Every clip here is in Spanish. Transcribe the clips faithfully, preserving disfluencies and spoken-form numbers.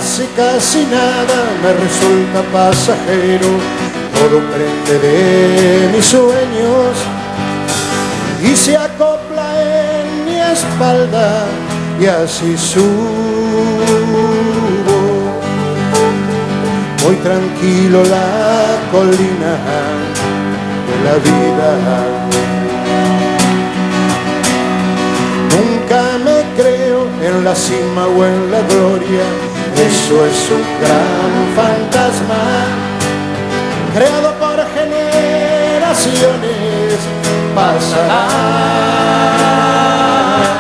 casi casi nada me resulta pasajero, todo prende de mis sueños y se acopla en mi espalda y así subo, muy tranquilo la colina de la vida. Nunca me creo en la cima o en la gloria, eso es un gran fantasma creado por generaciones pasadas,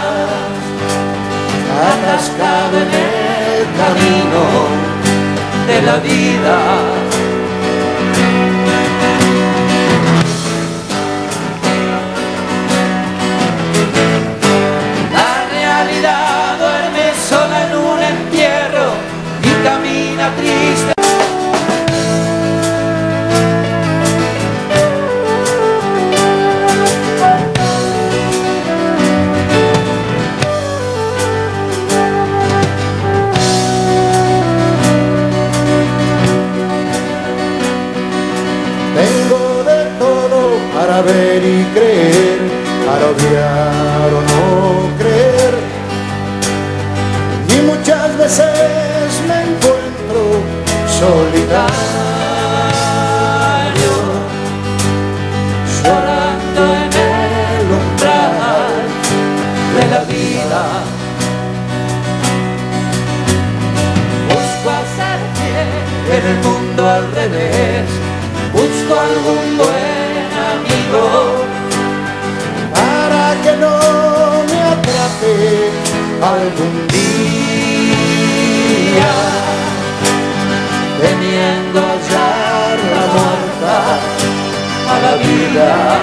atascado en el camino de la vida. La realidad duerme sola en un entierro y camina triste. Tengo de todo para ver y creer, para odiar o no creer, y muchas veces me encuentro solitario, Llorando en el umbral de la vida, busco hacer bien en el mundo al revés, busco algún buen amigo para que no me atrape algún día, temiendo hallar la muerta a la vida.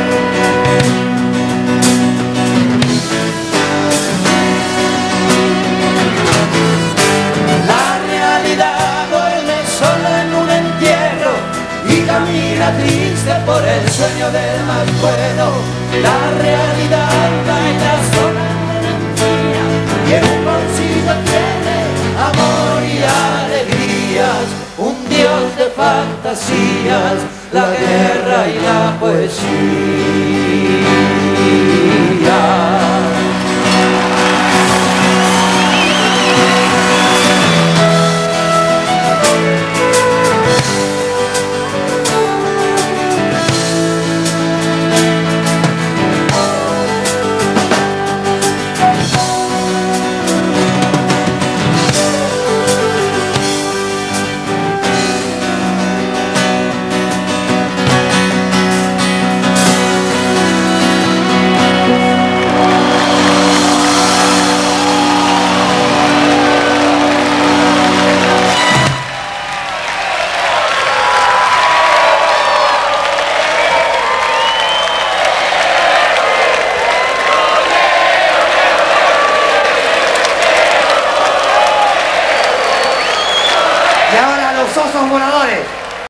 La realidad duerme sola en un entierro y camina triste por el sueño del más bueno. La realidad cae en la zona de mentira y en un bolsillo tiene amor y alegrías, un dios de fantasías, la guerra y la poesía. Y ahora los osos voladores.